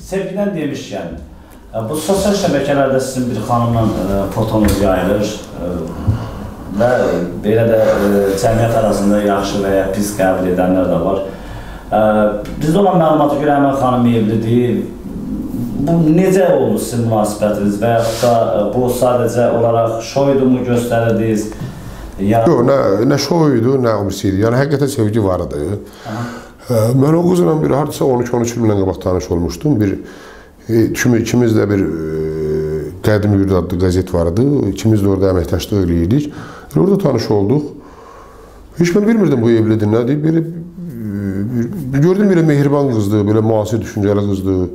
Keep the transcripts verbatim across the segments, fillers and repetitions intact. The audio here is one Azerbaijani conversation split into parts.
Sevgiden demişkən, bu sosial şəbəkələrdə sizin bir xanımla fotonuz yayılır və belə də cəmiyyət arasında yaxşı və ya pis qəbul edənlər də var. Bizdə olan məlumata görə həmin xanım evlidir. Bu necə oldu sizin münasibətiniz və yaxud da bu sadəcə olaraq şoydumu göstərirdiniz? Yox, nə şoydu, nə umsiydi. Yəni, həqiqətən sevgi var idi. Mən o qızla bir hardasa on üç on üç ildən qabaq tanış olmuşdum. İkimiz də bir Qədim Yurd adlı qəzet vardı. İkimiz də orada əməkdaşlıq eləyirdik. Orada tanış olduq. Heç mən bilmirdim bu evlidir, nədir. Gördüm, belə mehriban qızdır, belə müasir düşüncəli qızdır.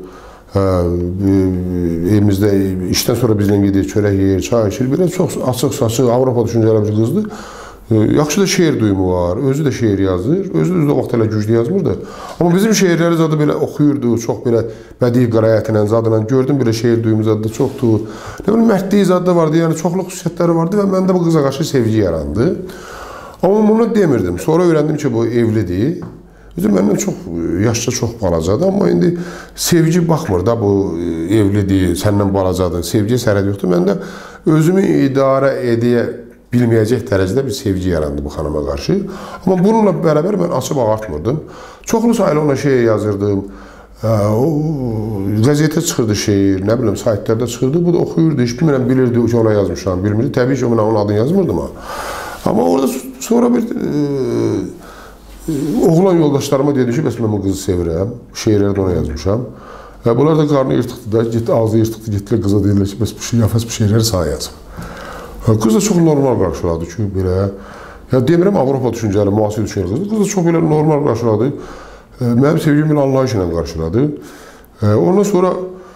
Evimizdə işdən sonra bizlə gedir, çörək yeyir, çay içir. Belə çox açıq-saçıq, Avropa düşüncəli bir qızdır. Yaxşı da şeir duyumu var, özü də şeir yazır, özü də o vaxt elə güclü yazmırdı. Amma bizim şeirləri zadı belə oxuyurdu, çox belə bədii qərayətlə, zadla gördüm belə şeir duyumu zadı da çoxdur. Nə bilim, mərdliyi zadı da vardı, yəni çoxluq xüsusiyyətləri vardı və məndə bu qıza qarşı sevgi yarandı. Amma bunu demirdim, sonra öyrəndim ki, bu evlidir. Özüm məndən çox, yaşca çox balacadır, amma indi sevgi baxmır da bu evlidir, səndən balacadır, sevgiyə sərhəd yoxdur. Məndə özümü idarə edə bilməyəcək dərəcədə bir sevgi yarandı bu xanıma qarşı. Amma bununla bərabər mən açıb ağartmırdım. Çoxlu sayılı ona şey yazırdım. O qəzetə çıxırdı şeir, nə bilim, saytlarda çıxırdı. Bu da oxuyurdu, heç bilmirəm, bilirdi ki, ona yazmışam, bilmirdi. Təbii ki, ona onun adını yazmırdım. Amma orada sonra bir oğlan yoldaşlarıma dedi ki, bəs mən bu qızı sevirəm, şeirləri də ona yazmışam. Bunlar da qarnı yırtıqdır da, ağzı yırtıqdır, getdilər qıza deyirlər ki, bəs bu yafəs bu şeirləri sağ yazım. Qız da çox normal qarşıladı ki, belə, ya demirəm Avropa düşüncəli, müasir düşüncəli qızdır. Qız da çox belə normal qarşıladı. Mənim sevgim ilə anlayış ilə qarşıladı. Ondan sonra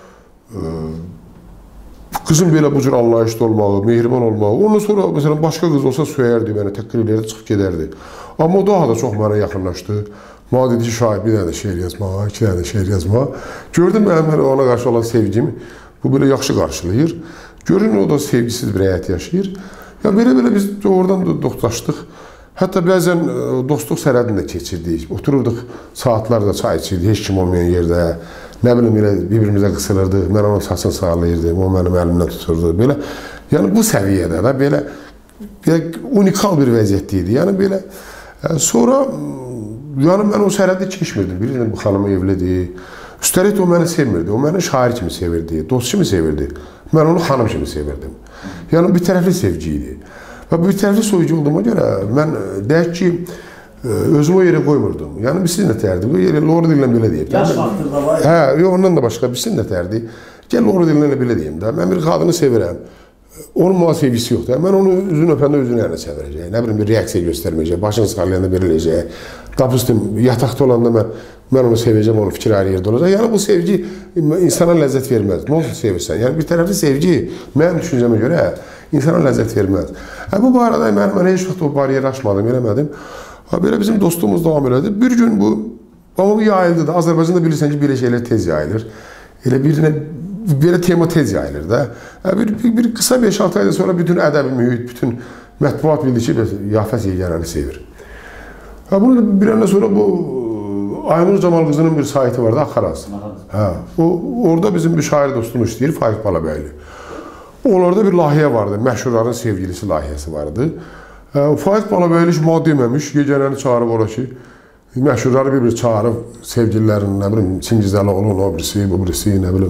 qızın belə bu cür anlayışlı olmağı, mehriban olmağı, ondan sonra məsələn başqa qız olsa söyərdi mənə, təhqir eləyərdi, çıxıb gedərdi. Amma o daha da çox mənə yaxınlaşdı. Mənə dedi ki, şahid bir dənə də şeir yazma, iki dənə də şeir yazma. Gördüm mənim ona qarşı olan sevgimi bu belə yaxşı qarşılayır. Görün, o da sevgisiz bir həyat yaşayır. Ya belə-belə biz oradan da dostlaşdıq. Hətta bəzən dostluq sərhədini də keçirdik. Otururduq, saatlarda çay içirdik, heç kim olmayan yerdə. Nə bilim, bir-birimizə qısılırdıq. Mən onun saçını sağlayırdım, o mənim əlimdən tuturdu. Belə, yəni bu səviyyədə də belə, belə unikal bir vəziyyət idi. Yəni belə, sonra, yəni mən o sərhədi keçmirdim. Bilirdim, bu xanımı evlidir. Üstəlik o məni sevmirdi, o məni şair kimi sevirdi, dost kimi sevirdi. Mən onu xanım kimi sevirdim. Yəni, bir tərəfli sevgi idi. Və bir tərəfli sevgi olduğuma görə mən deyək ki, özümü o yerə qoymurdum. Yəni, bilsin nətərdi, bu yerə Lord dillə belə deyib. Yaş vaxtında var ya. Hə, yox, ondan da başqa, bilsin nətərdi. Gəl Lord dillə belə deyim də, mən bir qadını sevirəm. Onun mənə sevgisi yoxdur. Mən onu üzünü öpəndə üzünü əlinə çevirəcək. Nə bilim, bir reaksiya göstərməyəcək, başını sallayanda belə eləyəcək. Tapısdım, yataqda olanda mən, mən onu sevəcəm, onun fikri ayrı yerdə olacaq. Yəni, bu sevgi insana ləzzət verməz. Nə olsun sevirsən? Yəni, bir tərəfli sevgi, mənim düşüncəmə görə, insana ləzzət verməz. Hə, bu barədə mən, mən heç vaxt o bariyeri aşmadım, eləmədim. Ha, belə bizim dostluğumuz davam elədi. Bir gün bu, amma bu yayıldı da. Azərbaycanda bilirsən ki, belə şeylər tez yayılır. Elə birinə, belə tema tez yayılır da. Bir, bir, bir qısa beş altı aydan sonra bütün ədəbi mühit, bütün mətbuat bildi ki, Yafəs yeganəni sevir. Ha, bunu da bir əndən sonra bu Aynur Camal qızının bir saytı vardı, Axaraz. Ha, o, orada bizim bir şair dostumuz işləyir, Faiq Balabəyli. Onlarda bir layihə vardı, məşhurların sevgilisi layihəsi vardı. Ha, Faiq Balabəyli heç mənə deməmiş, yeganəni çağırıb ora ki, məşhurları bir-bir çağırıb, sevgililərin, nə bilim, Çingizəli onun, o birisi, bu birisi, nə bilim,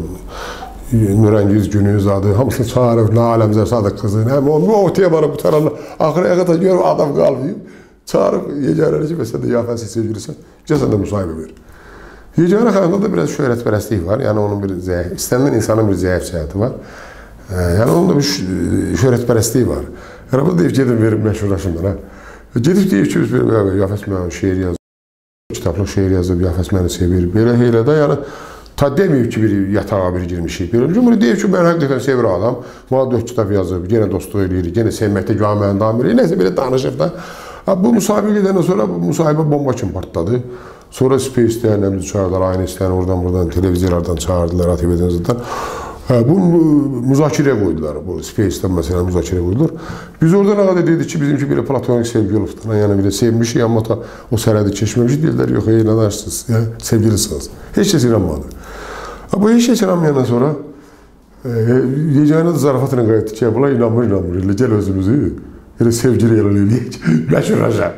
Nurəngiz Günüz adı, hamısını çağırıb, nə aləmzə Sadıq qızı, nə bilim, o otiyə barıb, bu tarafla, axırı əqədə görüb, adam qalmayıb, çağırıb, yeganəni ki, məsələn, Yafəsi sevgilisən, gəlsən də müsahibə ver. Yeganə xanımda da biraz şöhrətpərəstlik var, yəni onun bir zəif, istənilən insanın bir zəif səhəti var, yəni onun da bir şöhrətpərəstliyi var. Yəni, bu deyib, gedin verim məşhurlaşın bana. Gedib deyib ki, Yafəs mənə şeir yazıb, kitablıq şeir yazıb, Yafəs məni sevir, belə heylədə, yəni, ta deməyib ki, bir yatağa bir girmişik, belə. Cümhuri deyib ki, mən həqiqətən sevir adam, bana dörd kitab yazıb, yenə dostluq eləyir, yenə sevməkdə güvənməyən daim eləyir, nəsə belə danışıb da. Bu müsahibə gedəndən sonra bu müsahibə bomba kimi partladı. Sonra Space istəyən, çağırdılar, aynı istəyən, oradan, buradan, televiziyalardan çağırdılar, A T V-dən zaten. Bu müzakirəyə qoydular, bu Space-dən məsələn müzakirəyə qoydular. Biz oradan ağada dedik ki, bizimki belə platonik sevgi olubdur, yəni belə sevmişik, amma da o sərhədi keçməmişik, deyirlər, yox, ey, nə danışsınız, sevgilisiniz. Heç kəs inanmadı. Bu iş yaşanamayandan sonra e, yeganə zarafatla qayıtdı ki, bunlar inanmır, inanmır. Elə gəl özümüzü, elə sevgili elə eləyək, məşhurlaşaq.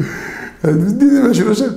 Dedim məşhurlaşaq.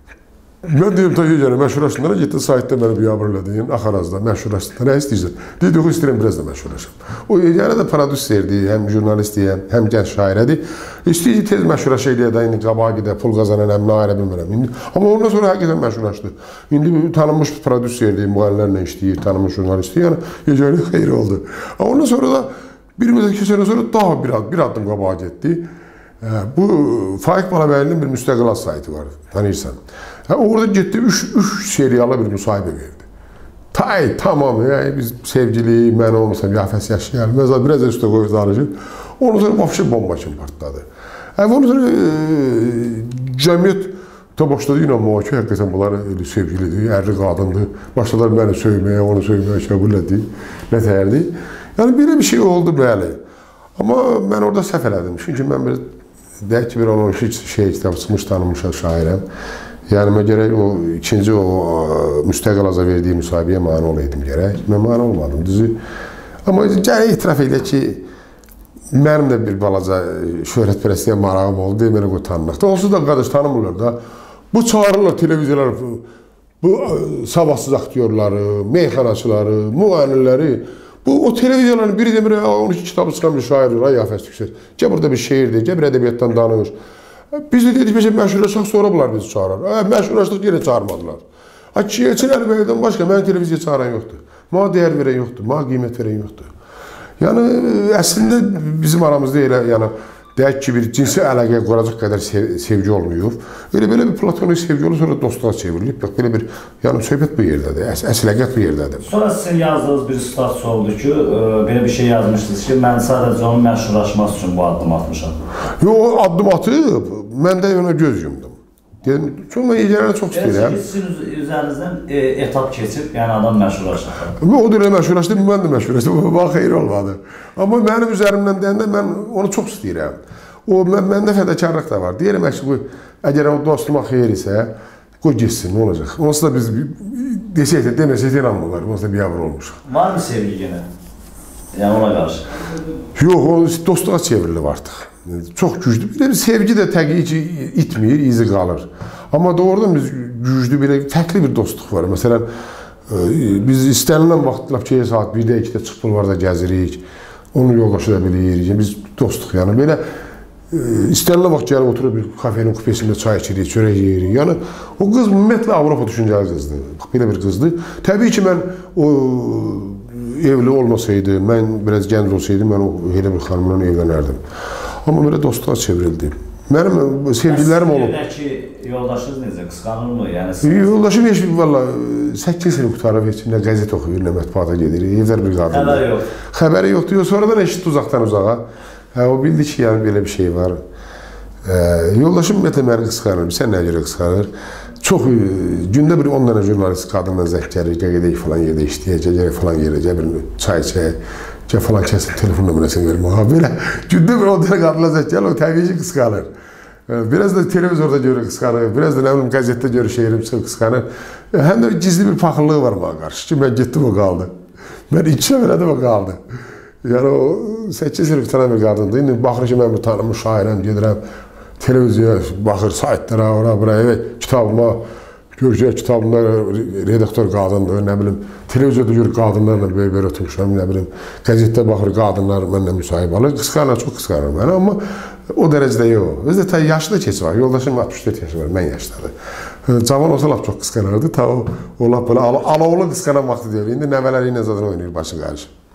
Mən deyim, ta yeganə məşhurlaşdığında getdi saytda məni biabır elədin, Axarazda məşhurlaşdığında nə istəyirsən? Dedi, o istəyirəm, biraz da məşhurlaşam. O yeganə də prodüserdir, həm jurnalistdir, həm gənc şairədir. İstəyir tez məşhurlaşa eləyə də, indi qabağa gedə, pul qazanan, həm nə ayrı bilmirəm. İndi, amma ondan sonra həqiqətən məşhurlaşdı. İndi tanınmış prodüserdir, müğənnilərlə işləyir, tanınmış jurnalistdir, yəni yeganə xeyri oldu. Amma ondan sonra da bir müddət keçəndən sonra daha bir, bir addım qabağa getdi. Bu Faiq Balabəylinin bir müstəqil saytı var, tanıyırsan. Orada getdi, üç, üç seriyalı bir müsahibə verdi. Tay, tamam, yani biz sevgili, mən olmasam, yafəs yaşayalım, mesela biraz da üstə qoyub danışıb. Ondan sonra vapşı bomba kimi partladı. Ondan sonra e, cəmiyyət da başladı inanmağa ki, həqiqətən bunlar sevgilidir, ərli qadındır. Başladılar məni söyməyə, onu söyməyə, kəbul etdi, nətərdi. Yəni, belə bir şey oldu, bəli. Amma mən orada səhv elədim. Çünki mən bir, deyək ki, bir on on iki şey kitabı çıxmış, tanınmış şairəm. Yəni, mən gərək o ikinci o müstəqil aza verdiyi müsahibəyə mani olaydım gərək. Mən mani olmadım, düzü. Amma gərək etiraf edək ki, mənim də bir balaca şöhrətpərəstliyə marağım oldu, deyə mənə qoy tanınaqda. Onsuz da qardaş tanımırlar da. Bu çağırırlar televizyalar, bu sabahsız aktyorları, meyxanaçıları, müğənniləri. Bu, o televizyaların biri demir, on iki kitabı çıxan bir şair var, Yafəs Yüksək. Gəl burada bir şeirdir, gəl bir ədəbiyyatdan danış. Biz də dedik, məsələn, məşhurlaşaq, sonra bunlar bizi çağırar. Məşhurlaşdıq, yenə çağırmadılar. Çiyəçin Əlibəydən başqa mənə televiziya çağıran yoxdur. Mənə dəyər verən yoxdur, mənə qiymət verən yoxdur. Yəni, əslində bizim aramızda elə, yəni, deyək ki, bir cinsi əlaqə quracaq qədər sevgi olmayıb. Elə belə bir platonik sevgi olur, sonra dostluğa çevrilib. Belə bir, yəni, söhbət bu yerdədir, əsləqət bu yerdədir. Sonra sizin yazdığınız bir stars oldu ki, belə bir şey yazmışdınız ki, mən sadəcə onun məşhurlaşması üçün bu addım atmışam. Yox, o addım atıb, mən də ona göz yumdum. Dedim, çünki mən yeganə çox istəyirəm. Sizin üzərinizdən etap keçib, yəni adam məşhurlaşır. O da elə məşhurlaşdı, mən də məşhurlaşdım, bax, xeyir olmadı. Amma mənim üzərimdən deyəndə mən onu çox istəyirəm. O, məndə fədakarlıq da var. Deyirəm, əgər o dostuma xeyir isə, qoy geçsin, nə olacaq? Onsuz da biz desək də, deməsik də inanmırlar, onsuz da biyabır olmuşuq. Var mı sevgi yenə? Yəni ona qarşı? Yox, o dostluğa çevrilib artıq. Çox güclü. Bir sevgi də təbii ki, itmir, izi qalır. Amma doğrudan biz güclü, belə fərqli bir dostluq var. Məsələn, biz istənilən vaxt, lap ki, saat birdə, ikidə çıxıb bulvarda gəzirik, onun yoldaşı da bilirik. Biz dostluq, yəni belə istənilən vaxt gəlib oturub bir kafenin kupesində çay içirik, çörək yeyirik. Yəni, o qız ümumiyyətlə Avropa düşüncəli qızdır. Belə bir qızdır. Təbii ki, mən o evli olmasaydı, mən biraz gənc olsaydım, mən o elə bir xanımla evlənərdim. Amma belə dostluğa çevrildi. Mənim sevgililərim olub. Sizdəki yoldaşınız necə? Qısqanır mı? Yoldaşım heç bir, valla, səkkiz il qutarıb, heç nə qəzet oxuyur, nə mətbuata gedir, evlər bir qadındır. Xəbəri yox. Xəbəri yoxdur. Sonradan eşitdi uzaqdan uzağa. O bildi ki, yəni belə bir şey var. Yoldaşım ümumiyyətlə məni qısqanır. Sən nə görə qısqanır? Çox, gündə bir on dənə jurnalist qadınla zəng gəlir, gedək falan yerdə işləyəcək, gedək falan yerdə, bir çay içək, gəl falan kəsin, telefon nömrəsini verim. Belə, gündə bir on dənə qadınla zəng gəlir, o təbii ki, qısqanır. Biraz da televizorda görür qısqanır, biraz da nə bilim qəzetdə görür şeirim çıxıb qısqanır. Həm də gizli bir paxıllığı var mənə qarşı ki, mən getdim o qaldı. Mən içəm elədim o qaldı. Yəni o səkkiz il bitanan bir qadındır. İndi baxır ki, mən bir tanınmış şairəm, gedirəm, televiziya baxır, saytlara, ora, bura, evet, kitabıma, görəcək kitabımda redaktor qadındır, nə bilim, televiziyada görür qadınlarla böyle-böyle oturmuşam, nə bilim, qəzetdə baxır qadınlar mənlə müsahib alır, qısqanır, çox qısqanır məni, amma o dərəcədə yox. Özdə ta yaşlı keçi var, yoldaşım altmış dörd yaşı var, mən yaşlıdır. Cavan olsa lap çox qısqanırdı, ta o, o lap böyle alovlu qısqanan vaxtı deyil. İndi nəvələri ilə zaten oynayır başı qarşı.